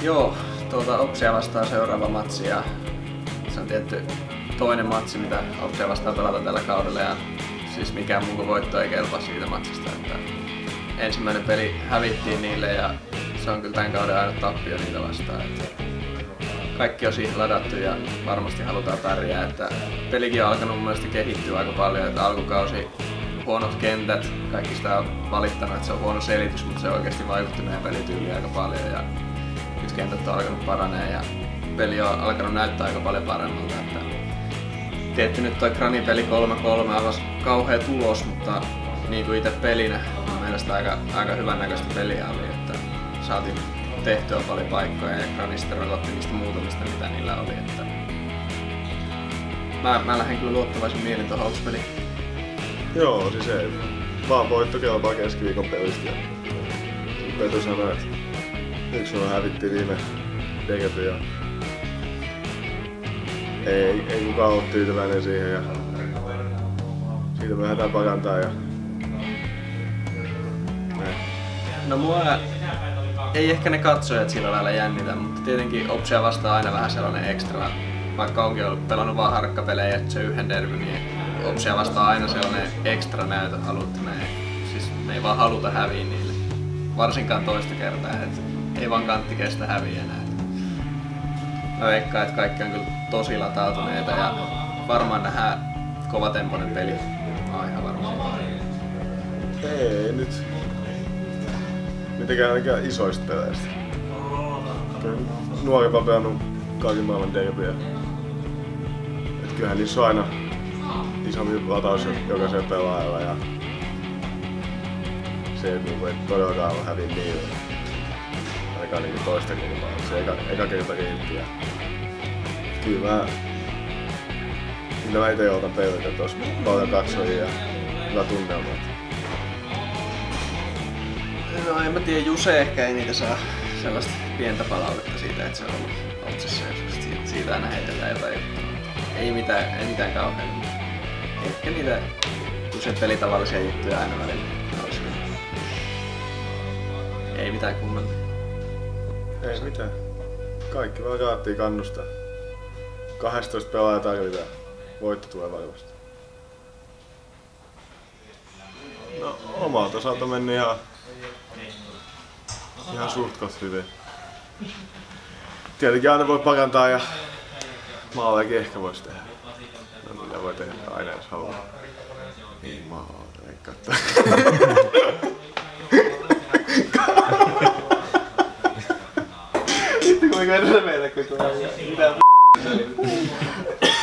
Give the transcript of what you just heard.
Joo, Opsia vastaan seuraava matsi ja se on tietty toinen matsi, mitä Opsia vastaan pelata tällä kaudella ja siis mikään muu voitto ei kelpaa siitä matsista. Että ensimmäinen peli hävittiin niille ja se on kyllä tämän kauden aina tappio niitä vastaan. Että kaikki on siihen ladattu ja varmasti halutaan pärjää. Että pelikin on alkanut mun mielestä kehittyä aika paljon, että alkukausi huonot kentät, kaikki sitä on valittanut, että se on huono selitys, mutta se oikeasti vaikutti meidän pelityyliin aika paljon ja nyt kentät on alkanut paranee ja peli on alkanut näyttää aika paljon paremmalta. Että tietty nyt toi Granin peli 3-3 avasi kauhea tulos, mutta niin kuin itse pelinä mun mielestä aika hyvän näköistä peliä oli, että saatiin tehtyä paljon paikkoja ja Grani sitten rokotti niistä muutamista mitä niillä oli. Että mä lähden kyllä luottavaisin mielin tuohon Hawks-peliin. Joo, siis ei. Vaan voitto kelpaa keskiviikon pelistä. Petu sanoi, että 1-0 hävittiin viime degety ja ei kukaan ole tyytyväinen siihen ja siitä me lähdetään parantaa ja näin. No mua ei ehkä ne katsojat sillä lailla jännitä, mutta tietenkin Opsia vastaa aina vähän sellainen ekstra. Vaikka onkin ollut pelannut vaan harkkapelejä ja se yhden derby, niin Opsia vastaa aina sellainen ekstra näytö haluttu. Me ei vaan haluta häviä niille. Varsinkaan toista kertaa, että ei vaan kantti kestä häviä enää. Mä veikkaan, että kaikki on kyllä tosi latautuneita ja varmaan nähdään kovatempoinen peli. Mä oon ihan varma. Ei nyt mitenkään ainakaan isoista peleistä. Nuorempi on pelannut kaiken maailman derbyjä. Et kyllähän niissä on aina isompi lataus jokaisella pelaajalla ja se, että ei todellakaan ole häviä niille. Ainakaan niinku toista kertaa. Se eka kerta riitti. Kyllä mä ite otan peilitä, että olisi paljon katsojia ja hyvä tunnelma. No en mä tiedä, Juse ehkä ei niitä saa sellaista pientä palautetta siitä, että se on ollut Otsissa joskus. Siitä aina heitellään jotain juttua. Ei mitään kauhean. Ehkä niitä Jusen pelitavallisia juttuja aina välillä olisi. Ei mitään kummempia. Ei mitään. Kaikki vaan raattiin kannustaa. 12 pelaajaa tarvitaan. Voitto tulee varmasti. No omalta osalta meni ihan suht koht hyvin. Tietenkin aina voi parantaa ja maalejakin ehkä voisi tehdä. No mitä voi tehdä aina jos haluaa. Niin maaleja ei katsoa. Sitten kuinka se meille kun tulee mitä